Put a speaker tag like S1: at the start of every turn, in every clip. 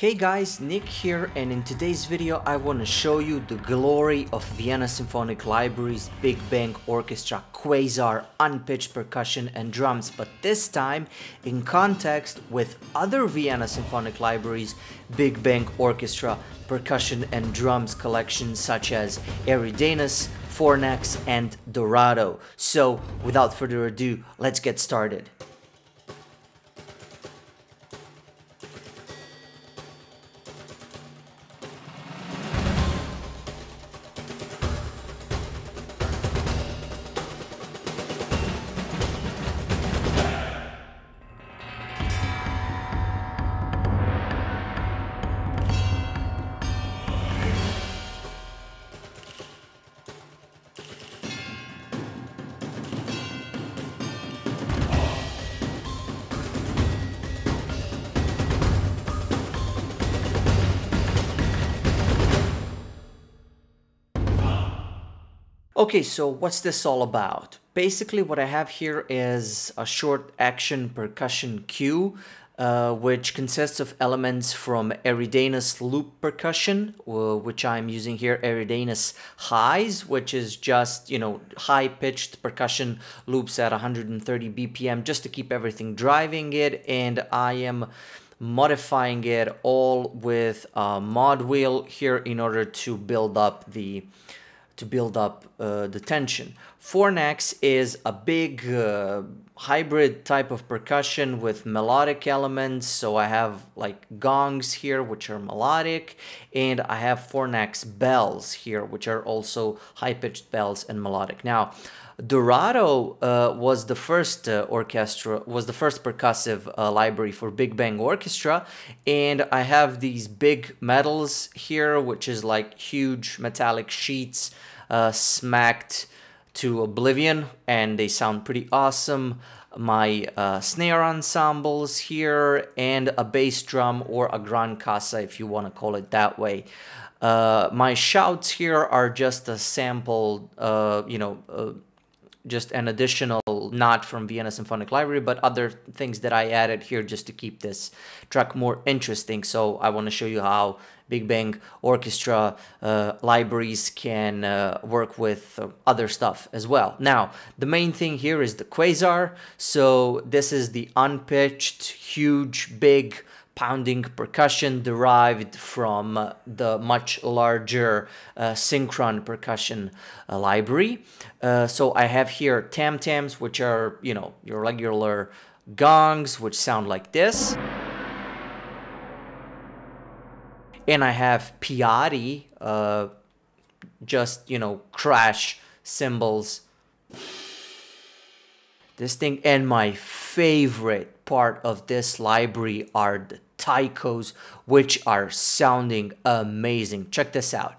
S1: Hey guys, Nick here, and in today's video I want to show you the glory of Vienna Symphonic Library's Big Bang Orchestra Quasar unpitched percussion and drums, but this time in context with other Vienna Symphonic Library's Big Bang Orchestra percussion and drums collections such as Eridanus, Fornax, and Dorado. So without further ado, let's get started. Okay, so what's this all about? Basically what I have here is a short action percussion cue, which consists of elements from Eridanus loop percussion, which I'm using here, Eridanus highs, which is just, high-pitched percussion loops at 130 BPM just to keep everything driving it, and I am modifying it all with a mod wheel here in order to build up the tension. Fornax is a big hybrid type of percussion with melodic elements. So I have like gongs here, which are melodic, and I have Fornax bells here, which are also high-pitched bells and melodic. Now, Dorado was the first percussive library for Big Bang Orchestra, and I have these big medals here, which is like huge metallic sheets smacked to oblivion, and they sound pretty awesome. My snare ensembles here, and a bass drum, or a gran cassa if you want to call it that way. My shouts here are just a sample, just an additional not from Vienna Symphonic Library, but other things that I added here just to keep this track more interesting. So I want to show you how Big Bang Orchestra libraries can work with other stuff as well. Now, the main thing here is the Quasar. So this is the unpitched, huge, big pounding percussion derived from the much larger synchron percussion library. So I have here tam-tams, which are, your regular gongs, which sound like this. And I have piatti, just, crash cymbals. This thing, and my favorite part of this library are the taikos, which are sounding amazing. Check this out.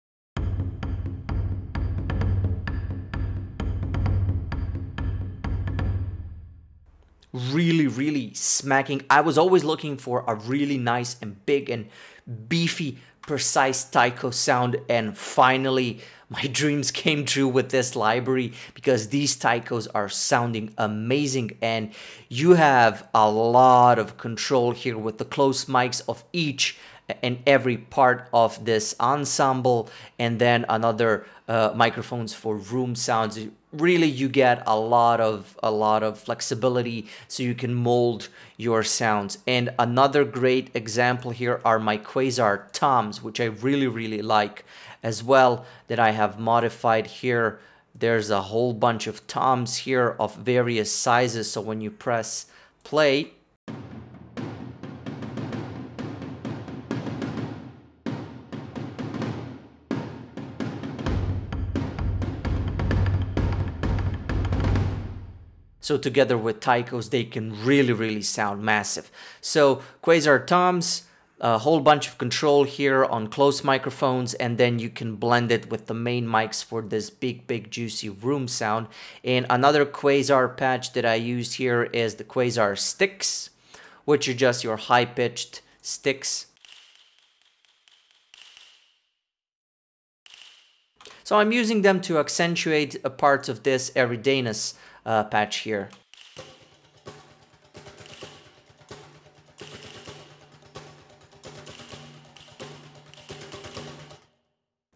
S1: Really smacking. I was always looking for a really nice and big and beefy, precise taiko sound, and finally my dreams came true with this library, because these taikos are sounding amazing, and you have a lot of control here with the close mics of each and every part of this ensemble, and then another microphones for room sounds. Really, you get a lot of flexibility, so you can mold your sounds. And another great example here are my Quasar toms, which I really like as well, that I have modified here. There's a whole bunch of toms here of various sizes, so when you press play, so together with taikos, they can really sound massive. So Quasar toms, a whole bunch of control here on close microphones, and then you can blend it with the main mics for this big juicy room sound. And another Quasar patch that I used here is the Quasar sticks, which are just your high-pitched sticks. So I'm using them to accentuate parts of this Eridanus patch here.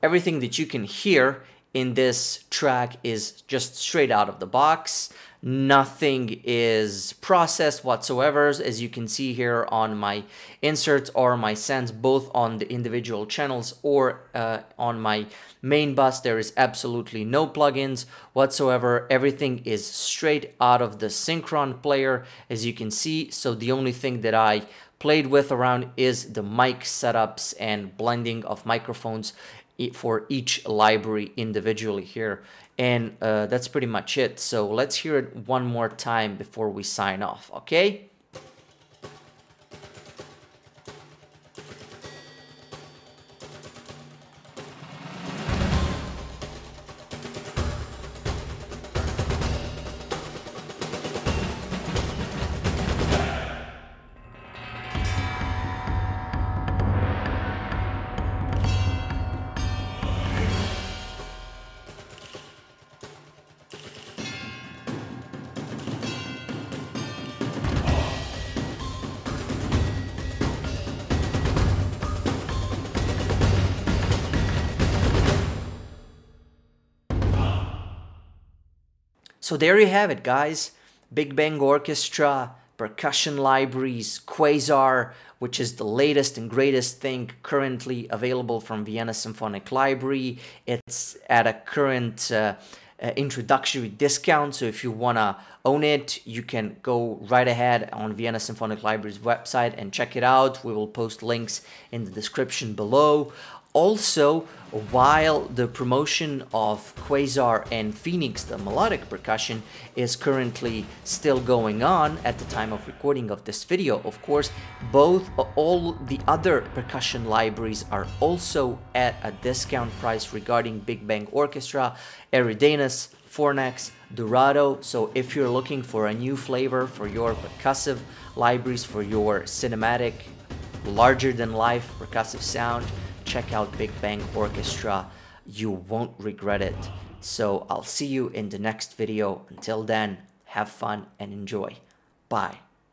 S1: everything that you can hear in this track is just straight out of the box. Nothing is processed whatsoever, as you can see here on my inserts or my sends, both on the individual channels or on my main bus. There is absolutely no plugins whatsoever. Everything is straight out of the Synchron player, as you can see. So the only thing that I played with around is the mic setups and blending of microphones for each library individually here. And that's pretty much it. So let's hear it one more time before we sign off, okay? So there you have it, guys. Big Bang Orchestra, Percussion libraries, Quasar, which is the latest and greatest thing currently available from Vienna Symphonic Library. It's at a current introductory discount, so if you want to own it, you can go right ahead on Vienna Symphonic Library's website and check it out. We will post links in the description below. Also, while the promotion of Quasar and Phoenix, the melodic percussion, is currently still going on at the time of recording of this video, of course, all the other percussion libraries are also at a discount price regarding Big Bang Orchestra, Eridanus, Fornax, Dorado. So if you're looking for a new flavor for your percussive libraries, for your cinematic, larger-than-life percussive sound, check out Big Bang Orchestra. You won't regret it. So I'll see you in the next video. Until then, have fun and enjoy. Bye.